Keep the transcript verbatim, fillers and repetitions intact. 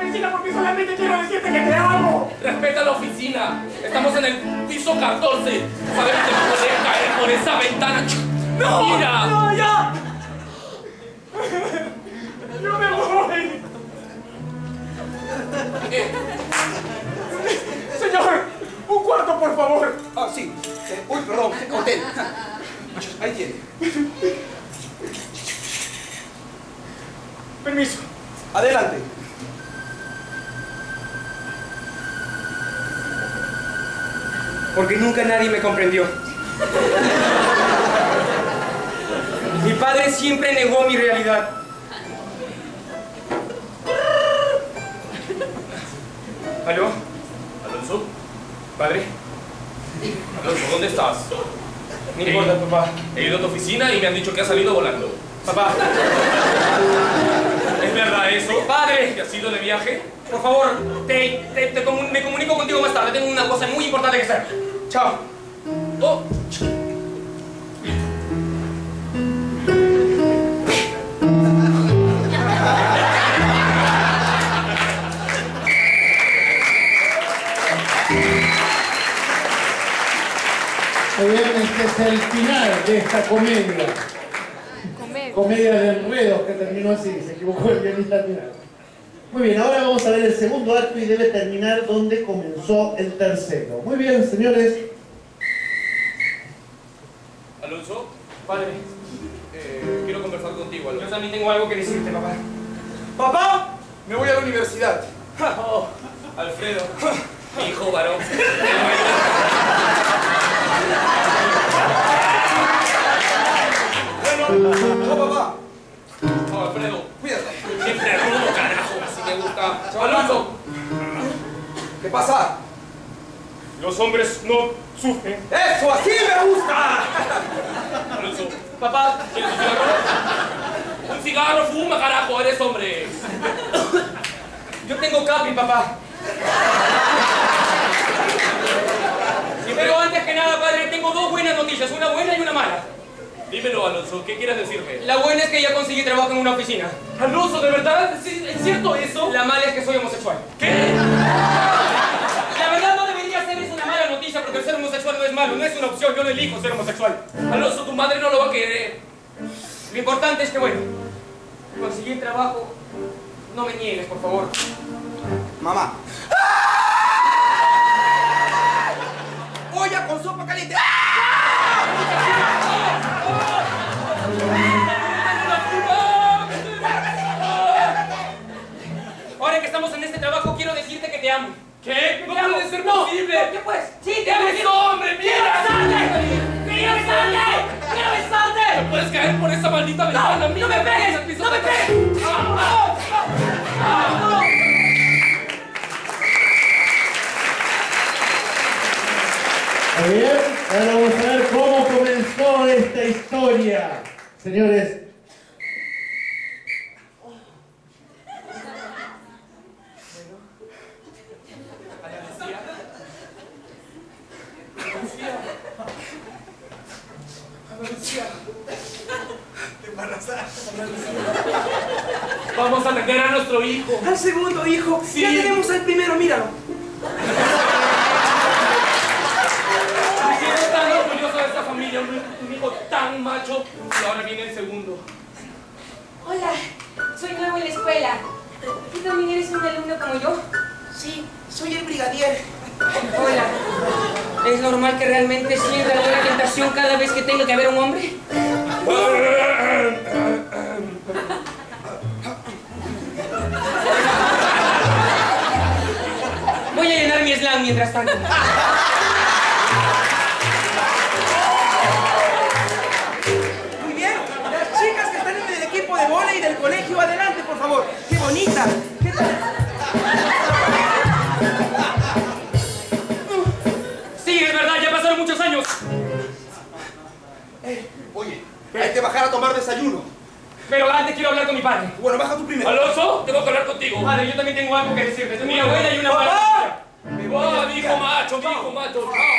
oficina porque solamente quiero decirte que te amo. Respeta la oficina. Estamos en el piso catorce. Sabes que te puedes caer por esa ventana. ¡No! ¡Mira! ¡No, ya! ¡Yo me voy! Eh, Señor, un cuarto, por favor. Ah, sí. Eh, uy, perdón. Hotel. Ahí tiene. Permiso. Adelante. Porque nunca nadie me comprendió. Mi padre siempre negó mi realidad. ¿Aló? Alonso. ¿Padre? Alonso, ¿dónde estás? No importa, papá. He ido a tu oficina y me han dicho que has salido volando. Papá. ¿Es verdad eso? Padre. ¿Que has ido de viaje? Por favor, te, te, te comun- me comunico contigo más tarde. Tengo una cosa muy importante que hacer. Chao. Oh. Muy bien, este es el final de esta comedia. Comedia. Comedia de enredos que terminó así, se equivocó el guionista al final. Muy bien, ahora vamos a ver el segundo acto y debe terminar donde comenzó el tercero. Muy bien, señores. Alonso. Padre. Eh, quiero conversar contigo, Alonso. Yo también tengo algo que decirte, papá. Papá, me voy a la universidad. Oh, Alfredo. Mi hijo varón. Bueno, no, papá. Oh, Alfredo. Cuídate. Siempre rudo, carajo. Así me gusta. Alonso. ¿Qué pasa? Los hombres no sufren. ¡Eso, así me gusta! Alonso. Papá, ¿Quieres un cigarro? Un cigarro, fuma, carajo. Eres hombre. yo tengo capi, papá. Pero antes que nada, padre, tengo dos buenas noticias, una buena y una mala. Dímelo, Alonso. ¿Qué quieres decirme? La buena es que ya conseguí trabajo en una oficina. Alonso, ¿de verdad? ¿Sí, ¿Es cierto eso? La mala es que soy homosexual. ¿Qué? La verdad no debería ser es una mala noticia porque el ser homosexual no es malo, no es una opción, yo no elijo ser homosexual. Alonso, tu madre no lo va a querer. Lo importante es que, bueno, conseguí el trabajo. No me niegues, por favor. Mamá. ¡Olla con sopa caliente! Ahora que estamos en este trabajo, quiero decirte que te amo. ¿Qué? ¡No ¡No puede ser posible! ¿Qué pues? ¡Sí, te ¡Eres hombre, mierda! ¡Quiero besarte! ¡Quiero besarte! ¿No puedes caer por esa maldita ventana? ¡No! ¡No me pegues! ¡No me pegues! ¡Ah! ¡Ah! Muy bien, ahora vamos a ver cómo comenzó esta historia. Señores. Vamos a tener a nuestro hijo. Al segundo hijo. Sí. Ya tenemos al primero, míralo. Me siento tan orgulloso de esta familia. Un, un hijo tan macho. Y ahora viene el segundo. Hola, soy nuevo en la escuela. ¿Tú también eres un alumno como yo? Sí, soy el brigadier. Hola. ¿Es normal que realmente sienta alguna tentación cada vez que tenga que ver un hombre? Voy a llenar mi slam mientras tanto. Muy bien. Las chicas que están en el equipo de vóley del colegio, adelante, por favor. ¡Qué bonita! ¿Qué tal? Sí, es verdad, ya pasaron muchos años. Eh, oye, hay que bajar a tomar desayuno. Pero antes quiero hablar con mi padre. Bueno, baja tú primero. Alonso, tengo que hablar contigo. Padre, yo también tengo algo que decirte. Tengo una buena y una mala ¡Papá! noticia. ¡Oh, mi hijo macho, mi hijo macho! ¡Chao!